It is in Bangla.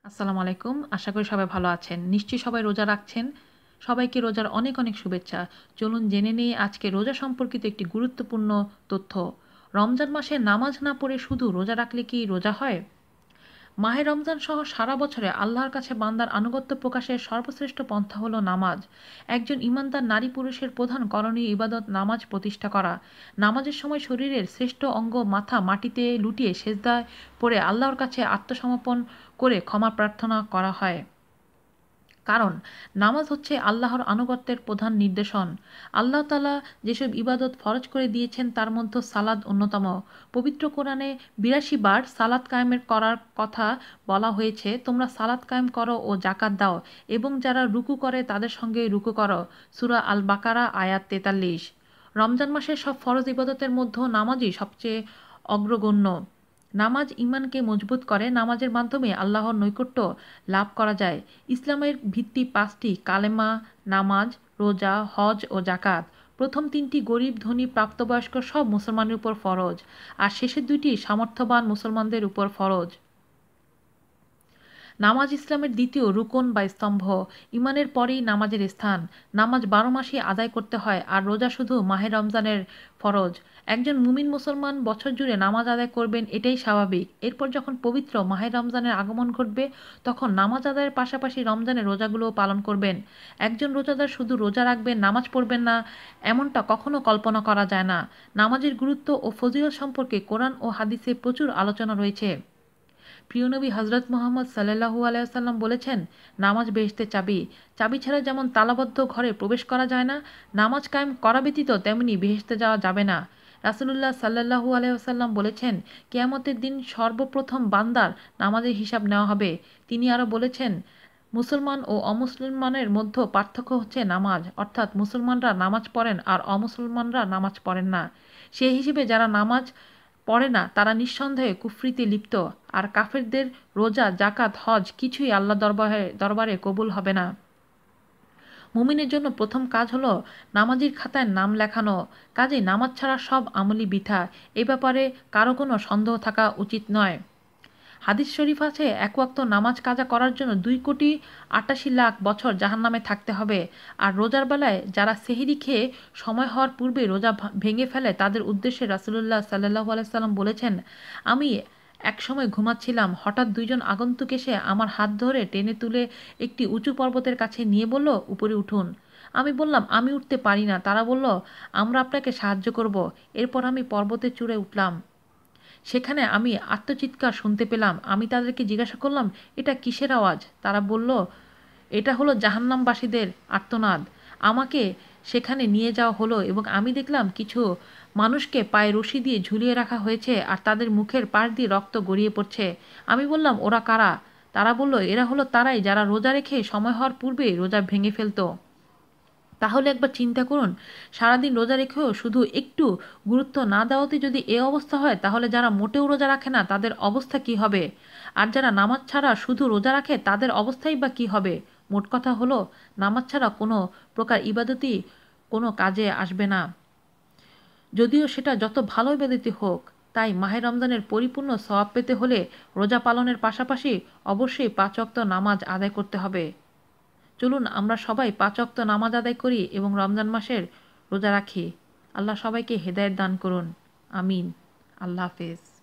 আসসালামু আলাইকুম। আশা করি সবাই ভালো আছেন। নিশ্চয়ই সবাই রোজা রাখছেন। সবাইকে রোজার অনেক অনেক শুভেচ্ছা। চলুন জেনে নিই আজকে রোজা সম্পর্কিত একটি গুরুত্বপূর্ণ তথ্য। রমজান মাসে নামাজ না পড়ে শুধু রোজা রাখলে কি রোজা হয়? মাহে রমজান সহ সারা বছরে আল্লাহর কাছে বান্দার আনুগত্য প্রকাশের সর্বশ্রেষ্ঠ পন্থা হলো নামাজ। একজন ইমানদার নারী পুরুষের প্রধান করণীয় ইবাদত নামাজ প্রতিষ্ঠা করা। নামাজের সময় শরীরের শ্রেষ্ঠ অঙ্গ মাথা মাটিতে লুটিয়ে সেজদায় পড়ে আল্লাহর কাছে আত্মসমর্পণ করে ক্ষমা প্রার্থনা করা হয়। কারণ নামাজ হচ্ছে আল্লাহর আনুগত্যের প্রধান নির্দেশন। আল্লাহ তাআলা যেসব ইবাদত ফরজ করে দিয়েছেন তার মধ্যে সালাত অন্যতম। পবিত্র কোরআনে ৮২ বার সালাত কায়েমের করার কথা বলা হয়েছে। তোমরা সালাত কায়েম করো ও জাকাত দাও এবং যারা রুকু করে তাদের সঙ্গে রুকু করো। সূরা আল বাকারা আয়াত ৪৩। রমজান মাসের সব ফরজ ইবাদতের মধ্যে নামাজই সবচেয়ে অগ্রগণ্য। নামাজ ঈমানকে মজবুত করে। নামাজের মাধ্যমে আল্লাহর নৈকট্য লাভ করা যায়। ইসলামের ভিত্তি ৫টি: কালেমা, নামাজ, রোজা, হজ ও জাকাত। প্রথম ৩টি গরিব, ধনী, প্রাপ্তবয়স্ক সব মুসলমানের উপর ফরজ, আর শেষের ২টি সামর্থ্যবান মুসলমানদের উপর ফরজ। নামাজ ইসলামের দ্বিতীয় রুকন বা স্তম্ভ। ঈমানের পরেই নামাজের স্থান। নামাজ ১২ মাসই আদায় করতে হয়, আর রোজা শুধু মাহে রমজানের ফরজ। একজন মুমিন মুসলমান বছর জুড়ে নামাজ আদায় করবেন, এটাই স্বাভাবিক। এরপর যখন পবিত্র মাহে রমজানের আগমন ঘটবে তখন নামাজ আদায়ের পাশাপাশি রমজানের রোজাগুলোও পালন করবেন। একজন রোজাদার শুধু রোজা রাখবেন, নামাজ পড়বেন না, এমনটা কখনো কল্পনা করা যায় না। নামাজের গুরুত্ব ও ফজিলত সম্পর্কে কোরআন ও হাদিসে প্রচুর আলোচনা রয়েছে। প্রিয় নবী হজরত মুহাম্মদ সাল্লাল্লাহু আলাইহি ওয়াসাল্লাম বলেছেন, নামাজ বেহেশতের চাবি। চাবি ছাড়া যেমন তালাবদ্ধ ঘরে প্রবেশ করা যায় না, নামাজ কায়েম করা ব্যতীত তেমনি বেহেশতে যাওয়া যাবে না। রাসূলুল্লাহ সাল্লাল্লাহু আলাইহি ওয়াসাল্লাম বলেছেন, কিয়ামতের দিন সর্বপ্রথম বান্দার নামাজের হিসাব নেওয়া হবে। তিনি আরও বলেছেন, মুসলমান ও অমুসলমানের মধ্যে পার্থক্য হচ্ছে নামাজ, অর্থাৎ মুসলমানরা নামাজ পড়েন আর অমুসলমানরা নামাজ পড়েন না। সেই হিসেবে যারা নামাজ পড়ে না তারা নিঃসন্দেহে কুফরিতে লিপ্ত, আর কাফেরদের রোজা, জাকাত, হজ কিছুই আল্লাহ দরবারে কবুল হবে না। মুমিনের জন্য প্রথম কাজ হলো নামাজির খাতায় নাম লেখানো। কাজেই নামাজ ছাড়া সব আমলই বৃথা। এ ব্যাপারে কারো কোনো সন্দেহ থাকা উচিত নয়। হাদিস শরীফ আছে, এক ওয়াক্ত নামাজ কাজা করার জন্য ২,৮৮,০০,০০০ বছর জাহান্নামে থাকতে হবে। আর রোজার বেলায় যারা সেহরি খেয়ে সময় হওয়ার পূর্বে রোজা ভেঙে ফেলে তাদের উদ্দেশ্যে রাসূলুল্লাহ সাল্লাল্লাহু আলাইহি সাল্লাম বলেছেন, আমি এক সময় ঘুমাচ্ছিলাম, হঠাৎ ২ জন আগন্তুক এসে আমার হাত ধরে টেনে তুলে একটি উঁচু পর্বতের কাছে নিয়ে বলল, উপরে উঠুন। আমি বললাম, আমি উঠতে পারি না। তারা বলল, আমরা আপনাকে সাহায্য করব। এরপর আমি পর্বতের চূড়ায় উঠলাম। সেখানে আমি আর্তচিৎকার শুনতে পেলাম। আমি তাদেরকে জিজ্ঞাসা করলাম, এটা কিসের আওয়াজ? তারা বলল, এটা হলো জাহান্নামবাসীদের আর্তনাদ। আমাকে সেখানে নিয়ে যাওয়া হলো এবং আমি দেখলাম কিছু মানুষকে পায়ে রশি দিয়ে ঝুলিয়ে রাখা হয়েছে আর তাদের মুখের পাশ দিয়ে রক্ত গড়িয়ে পড়ছে। আমি বললাম, ওরা কারা? তারা বলল, এরা হলো তারাই যারা রোজা রেখে সময় হওয়ার পূর্বে রোজা ভেঙে ফেলতো। তাহলে একবার চিন্তা করুন, সারাদিন রোজা রেখেও শুধু একটু গুরুত্ব না দেওয়াতে যদি এ অবস্থা হয়, তাহলে যারা মোটেও রোজা রাখে না তাদের অবস্থা কি হবে? আর যারা নামাজ ছাড়া শুধু রোজা রাখে তাদের অবস্থাই বা কী হবে? মোট কথা হলো, নামাজ ছাড়া কোনো প্রকার ইবাদতই কোনো কাজে আসবে না, যদিও সেটা যত ভালো ইবাদতই হোক। তাই মাহে রমজানের পরিপূর্ণ সওয়াব পেতে হলে রোজা পালনের পাশাপাশি অবশ্যই ৫ ওয়াক্ত নামাজ আদায় করতে হবে। চলুন আমরা সবাই ৫ ওয়াক্ত নামাজ আদায় করি এবং রমজান মাসের রোজা রাখি। আল্লাহ সবাইকে হেদায়েত দান করুন। আমিন। আল্লাহ হাফেজ।